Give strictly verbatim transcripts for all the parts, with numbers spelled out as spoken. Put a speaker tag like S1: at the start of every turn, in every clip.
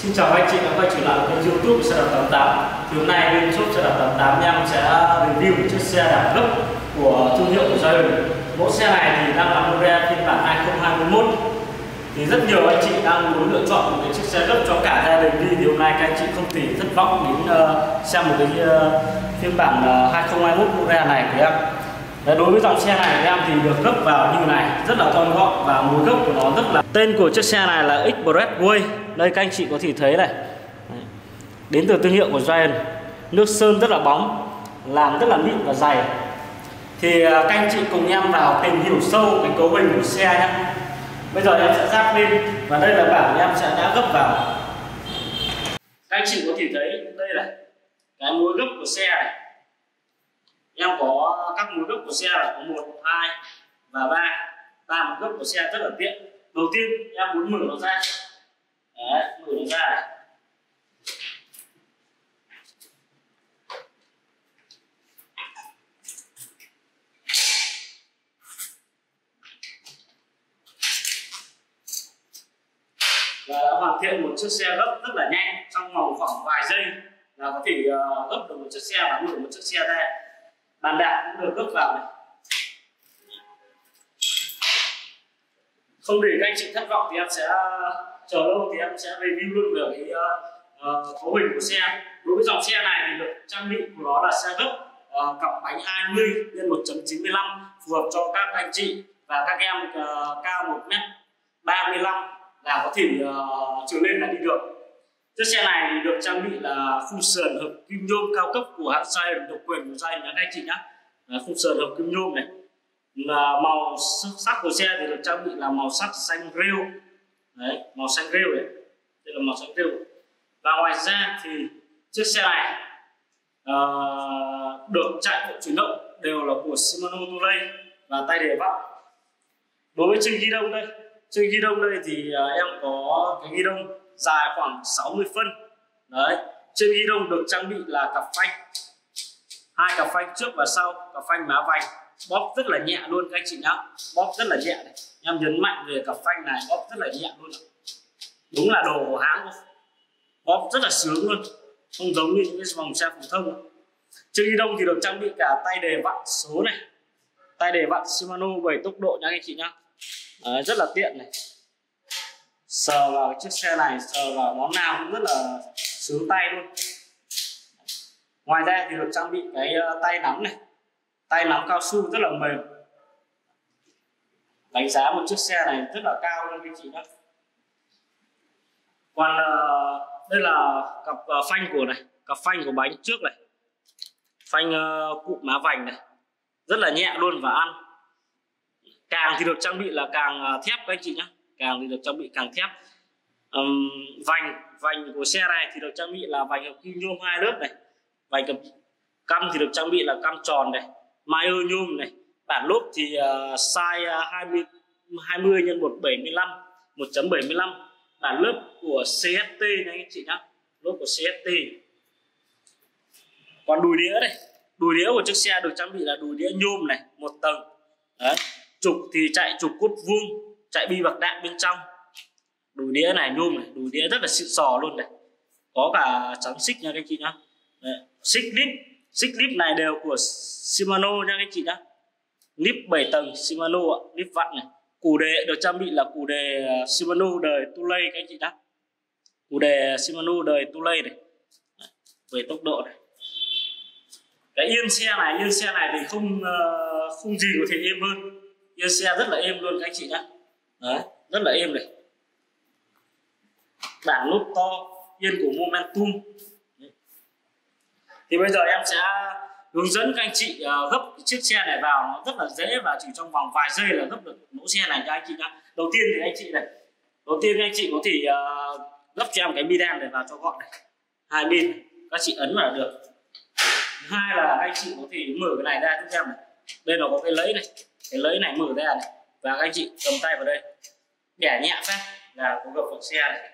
S1: Xin chào các anh chị đã quay trở lại kênh YouTube của xe đạp tám tám. Thì hôm nay bên shop xe đạp tám tám em sẽ review một chiếc xe đạp gấp của thương hiệu của Giant. Mẫu xe này thì đang là model phiên bản hai không hai mốt. Thì rất nhiều anh chị đang muốn lựa chọn một cái chiếc xe gấp cho cả gia đình đi. Thì hôm nay các anh chị không thể thất vọng đến uh, xem một cái uh, phiên bản uh, hai không hai mốt model này của em. Đấy, đối với dòng xe này của em thì được gấp vào như này, rất là thon gọn và mối gấp của nó rất là. Tên của chiếc xe này là Expressway. Đây các anh chị có thể thấy này. Đấy. Đến từ thương hiệu của Giant. Nước sơn rất là bóng, làm rất là mịn và dày. Thì các anh chị cùng em vào tìm hiểu sâu cái cấu hình của xe nhé. Bây giờ em sẽ ráp lên và đây là bảng em sẽ đã gấp vào. Các anh chị có thể thấy đây là cái mối gấp của xe này. Em có các mối gấp của xe là có một, hai và ba. Ba mối gấp của xe rất là tiện. Đầu tiên em muốn mở nó ra. Đấy, mở nó ra này. Và đã hoàn thiện một chiếc xe gấp rất là nhanh, trong vòng khoảng vài giây là có thể uh, gấp được một chiếc xe và mở một chiếc xe ra. Bàn đạp cũng được gấp vào này. Không để các anh chị thất vọng thì em sẽ chờ lâu thì em sẽ review luôn về cái uh, cấu hình của xe. Đối với dòng xe này thì được trang bị của nó là xe gấp uh, cặp bánh hai mươi nhân một chấm chín mươi lăm, phù hợp cho các anh chị và các em uh, cao một mét ba mươi lăm là có thể uh, trở lên là đi được. Chiếc xe này thì được trang bị là khung sườn hợp kim nhôm cao cấp của hãng Giant, độc quyền của Giant các anh chị nhé. Khung sườn hợp kim nhôm này. Là màu sắc của xe thì được trang bị là màu sắc xanh rêu. Đấy, màu xanh rêu đấy. Đây là màu xanh rêu. Và ngoài ra thì chiếc xe này uh, được chạy bộ chuyển động đều là của Shimano Tulay và tay đề vặn. Đối với chân ghi đông đây, chân ghi đông đây thì uh, em có cái ghi đông dài khoảng sáu mươi phân. Đấy, trên ghi đông được trang bị là cặp phanh, hai cặp phanh trước và sau, cặp phanh má vành, bóp rất là nhẹ luôn các anh chị nhá, bóp rất là nhẹ này. Em nhấn mạnh về cặp phanh này, bóp rất là nhẹ luôn, đúng là đồ của hãng luôn, bóp rất là sướng luôn, không giống như những cái dòng xe phổ thông. Trên ghi đông thì được trang bị cả tay đề vặn số này, tay đề vặn Shimano bảy tốc độ nha các anh chị nhá. Đấy, rất là tiện này. Sờ vào chiếc xe này, sờ vào món nào cũng rất là sướng tay luôn. Ngoài ra thì được trang bị cái tay nắm này, tay nắm cao su rất là mềm. Đánh giá một chiếc xe này rất là cao luôn các chị nhé. Còn đây là cặp phanh của này, cặp phanh của bánh trước này, phanh cụm má vành này, rất là nhẹ luôn và ăn. Càng thì được trang bị là càng thép các anh chị nhé. Càng thì được trang bị càng thép. um, vành vành của xe này thì được trang bị là vành hợp kim nhôm hai lớp này, vành cầm căm thì được trang bị là căm tròn này, mai ơ nhôm này. Bản lốp thì uh, size hai mươi nhân một bảy mươi lăm, một chấm bảy mươi lăm. Bản lớp của xê ét tê nha anh chị nhá, lốp của xê ét tê. Còn đùi đĩa này, đùi đĩa của chiếc xe được trang bị là đùi đĩa nhôm này, một tầng. Đấy, trục thì chạy trục cốt vuông, chạy bi bạc đạn bên trong. Đùi đĩa này nhôm này, đùi đĩa rất là xịn sò luôn này. Có cả chắn xích nha các anh chị nhá. Đấy, xích lip, xích lip này đều của Shimano nha các anh chị nhá. Lip bảy tầng Shimano ạ, lip vặn này. Củ đề được trang bị là củ đề Shimano đời Tulay các anh chị nhá. Củ đề Shimano đời Tulay này. Đấy, về tốc độ này. Cái yên xe này, yên xe này thì không không gì có thể êm hơn. Yên xe rất là êm luôn các anh chị nhá. Đấy, rất là êm này. Bảng lốp to, yên của Momentum. Đấy. Thì bây giờ em sẽ hướng dẫn các anh chị uh, gấp chiếc xe này vào, nó rất là dễ và chỉ trong vòng vài giây là gấp được mẫu xe này cho anh chị nhá. Đầu tiên thì anh chị này, đầu tiên các anh chị có thể uh, gấp cho em cái bi đen này vào cho gọn này, hai bên các chị ấn vào là được. Thứ hai là anh chị có thể mở cái này ra cho em này, đây nó có cái lẫy này, cái lẫy này mở ra này, và các anh chị cầm tay vào đây, bẻ nhẹ phát là có gập được xe này.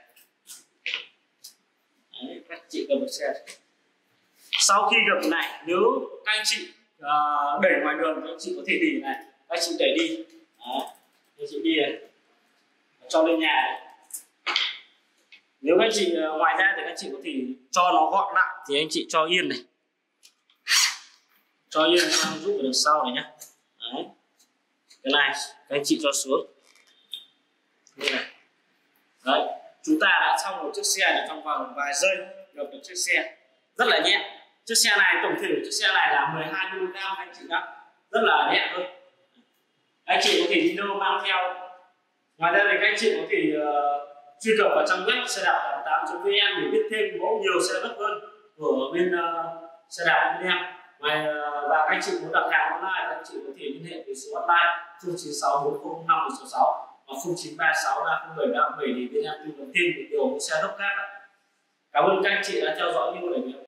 S1: Đấy, các chị gập được xe này. Sau khi gập này, nếu các anh chị uh, đẩy ngoài đường, các anh chị có thể đỉ này, các anh chị đẩy đi. Đó, các chị đi này, cho lên nhà này. Nếu các anh chị ngoài ra thì các anh chị có thể cho nó gọn lại thì anh chị cho yên này, cho yên sang giúp ở đằng sau này nhá. Đấy. Cái này các anh chị cho xuống như này. Đấy, chúng ta đã xong một chiếc xe trong vòng vài giây được một chiếc xe rất là nhẹ. Chiếc xe này tổng thể chiếc xe này là mười hai ki lô gam anh chị nhá, rất là nhẹ thôi. Anh chị có thể đi đâu mang theo. Ngoài ra thì các anh chị có thể uh, truy cập vào trang web xe đạp tám tám chấm vn để biết thêm mẫu nhiều xe gấp hơn của bên uh, xe đạp bên em. Ngoài, uh, và các anh chị muốn đặt hàng online thì anh chị có thể liên hệ với số hotline không chín sáu bốn không năm một sáu sáu và không chín ba sáu ba không bảy ba bảy để bên em tư vấn thêm về nhiều xe gấp khác. Cảm ơn các anh chị đã theo dõi video này.